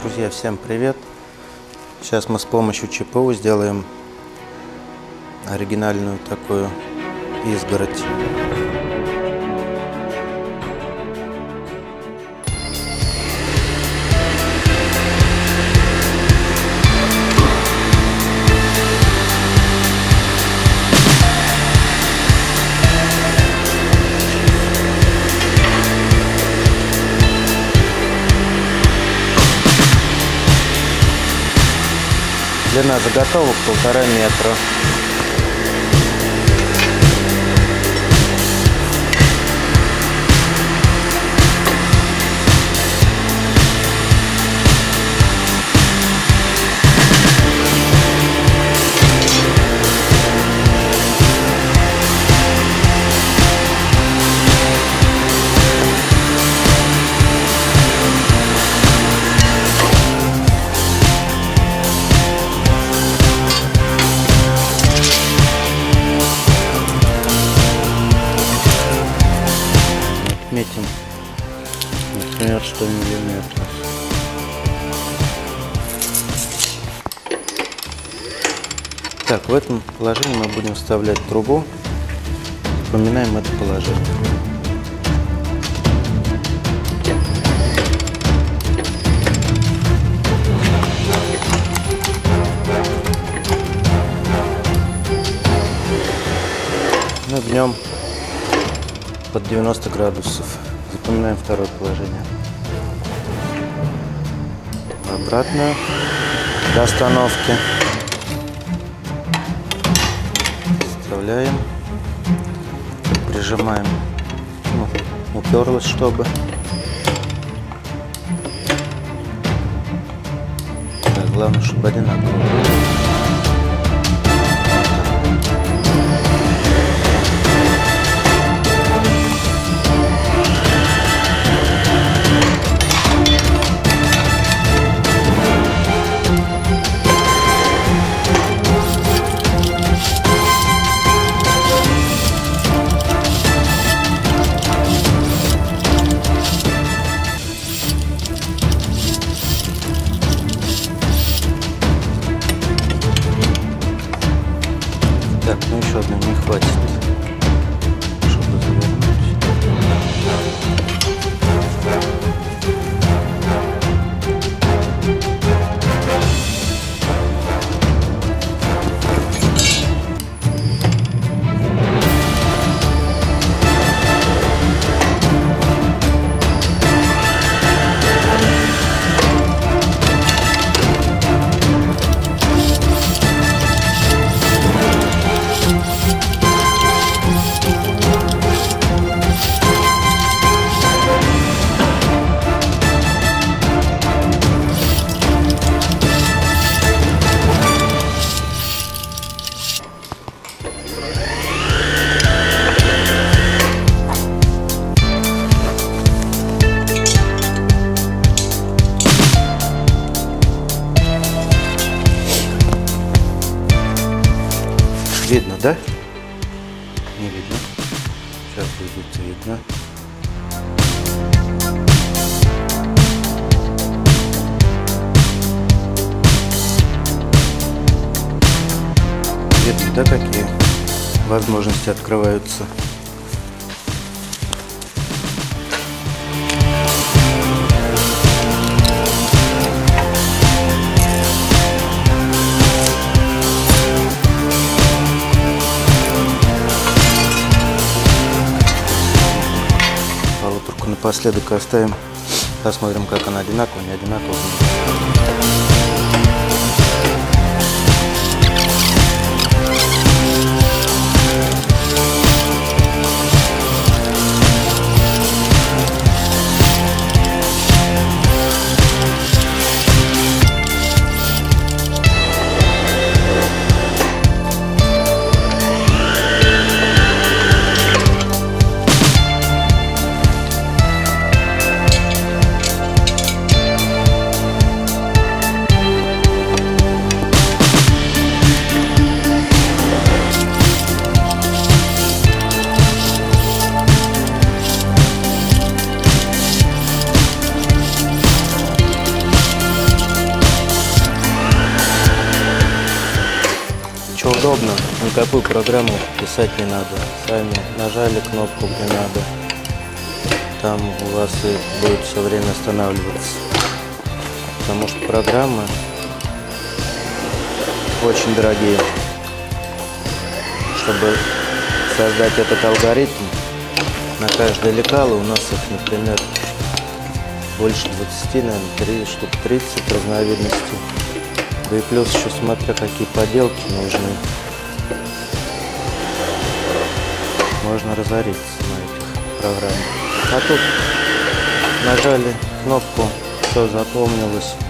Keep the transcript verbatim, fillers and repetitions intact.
Друзья, всем привет! Сейчас мы с помощью ЧПУ сделаем оригинальную такую изгородь. Длина заготовок полтора метра. Отметим, например, сто миллиметров. Так, в этом положении мы будем вставлять трубу. Запоминаем это положение. Нагнем под девяносто градусов. Запоминаем второе положение. Обратно до остановки. Вставляем. Прижимаем. Ну, уперлось, чтобы. Так, главное, чтобы одинаково было. Так, ну еще одной не хватит, чтобы завернуть. Видно, да? Не видно. Сейчас будет видно. Видно, да, какие возможности открываются? Напоследок оставим, посмотрим, как она одинаково, не одинаково. удобно, никакую программу писать не надо. Сами нажали кнопку, где надо. Там у вас и будет все время останавливаться. Потому что программы очень дорогие. Чтобы создать этот алгоритм, на каждое лекало у нас их, например, больше двадцати, наверное, три штук тридцать разновидностей. Да и плюс еще смотря какие поделки нужны. Можно разориться на этих программах. А тут нажали кнопку, все запомнилось.